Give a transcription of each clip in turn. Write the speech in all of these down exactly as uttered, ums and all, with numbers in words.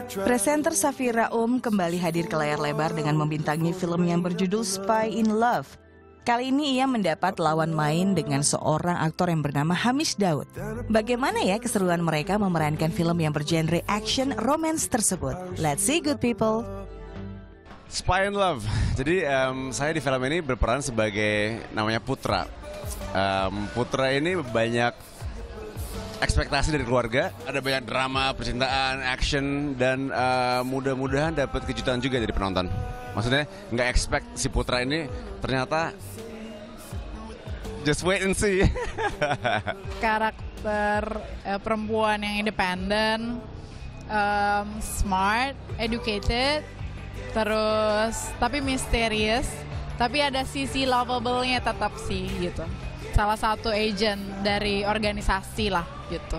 Presenter Safira Um kembali hadir ke layar lebar dengan membintangi film yang berjudul Spy in Love. Kali ini ia mendapat lawan main dengan seorang aktor yang bernama Hamish Daud. Bagaimana ya keseruan mereka memerankan film yang bergenre action romance tersebut? Let's see, good people. Spy in Love. Jadi um, saya di film ini berperan sebagai namanya Putra. Um, Putra ini banyak ekspektasi dari keluarga, ada banyak drama, percintaan, action, dan uh, mudah-mudahan dapat kejutan juga dari penonton. Maksudnya nggak expect si Putra ini ternyata just wait and see. Karakter uh, perempuan yang independen, um, smart, educated, terus tapi misterius, tapi ada sisi lovable-nya tetap sih gitu. Salah satu agent dari organisasi lah gitu.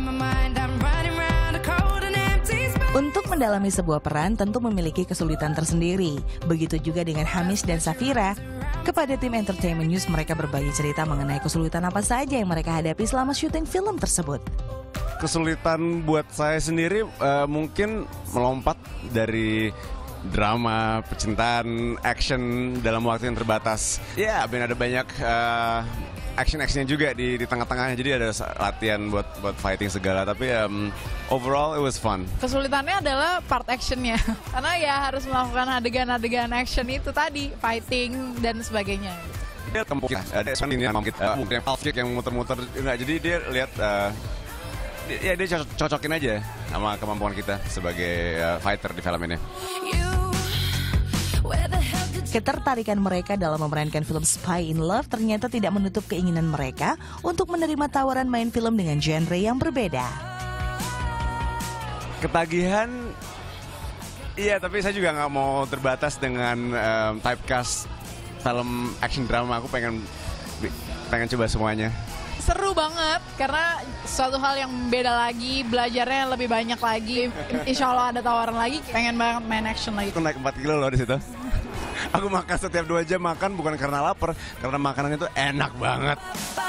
Untuk mendalami sebuah peran tentu memiliki kesulitan tersendiri. Begitu juga dengan Hamish dan Safira. Kepada tim Entertainment News mereka berbagi cerita mengenai kesulitan apa saja yang mereka hadapi selama syuting film tersebut. Kesulitan buat saya sendiri uh, mungkin melompat dari drama, percintaan, action dalam waktu yang terbatas. Ya, yeah, ada banyak uh, action-actionnya juga di, di tengah-tengahnya. Jadi ada latihan buat buat fighting segala. Tapi um, overall it was fun. Kesulitannya adalah part actionnya. Karena ya harus melakukan adegan-adegan action itu tadi, fighting dan sebagainya. Dia kempuk, ada ini kita, mungkin half kick yang muter-muter. Enggak, jadi dia lihat, uh, dia, ya dia cocok, cocokin aja sama kemampuan kita sebagai uh, fighter di film ini. Ketertarikan mereka dalam memerankan film Spy in Love ternyata tidak menutup keinginan mereka untuk menerima tawaran main film dengan genre yang berbeda. Ketagihan, iya, tapi saya juga nggak mau terbatas dengan um, typecast film action drama. Aku pengen pengen coba semuanya. Seru banget karena suatu hal yang beda lagi, belajarnya lebih banyak lagi. Insya Allah ada tawaran lagi, pengen banget main action lagi. Aku naik empat kilo loh di situ. Aku makan setiap dua jam makan bukan karena lapar, karena makanan itu enak banget.